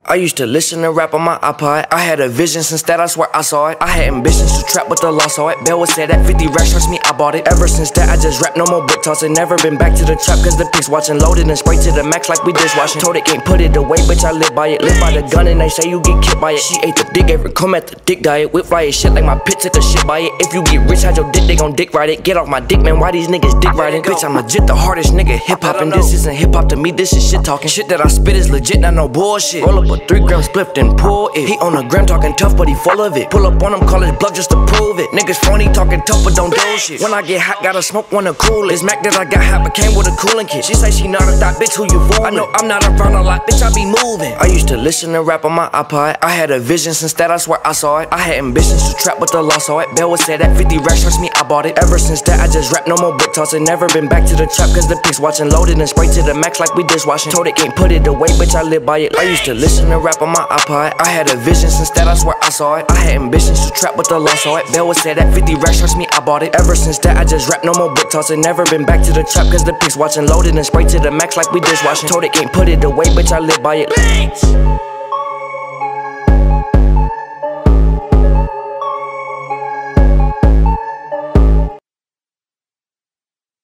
I used to listen to rap on my iPod. I had a vision since that, I swear I saw it. I had ambitions to trap, but the law saw it. Bell would say that 50 racks, trust me, I bought it. Ever since that, I just rap, no more brick tossing. Never been back to the trap, cause the pigs watching. Loaded and sprayed to the max like we dishwashing. Told it can't put it away, bitch, I live by it. Live by the gun and they say you get killed by it. She ate the dick, every come at the dick diet. Whip fire shit like my pit took a shit by it. If you get rich, hide your dick, they gon' dick ride it. Get off my dick, man, why these niggas dick riding? Bitch, I'm legit the hardest nigga hip-hopping. This isn't hip-hop to me, this is shit talking. Shit that I spit is legit, not no bullshit. Roll up a 3-gram spliff and pull it. He on the gram talking tough, but he full of it. Pull up on him, call his bluff just to prove it. Niggas phony talking tough, but don't do shit. When I get hot, gotta smoke, wanna cool it. This Mac that I got hot, but came with a cooling kit. She say she not a thought, bitch, who you fooling? I know I'm not around a lot, bitch, I be moving. I used to listen to rap on my iPod. I had a vision since that, I swear I saw it. I had ambitions to trap, but the law saw it. Bell would say that 50 racks, trust me, I bought it. Ever since that, I just rap, no more brick tossing. Never been back to the trap, cause the pigs watching. Loaded and sprayed to the max like we dishwashing. Told it can't put it away, bitch, I live by it. I used to listen to rap on my iPod. I had a vision since that, I swear I saw it. I had ambitions to trap, but the law saw it. Bell would say that 50 racks, trust me, I bought it. Ever since that, I just rap, no more brick tossing. Never been back to the trap, cause the pigs watching. Loaded and sprayed to the max like we dishwashing. Told it can't put it away, bitch, I live by it.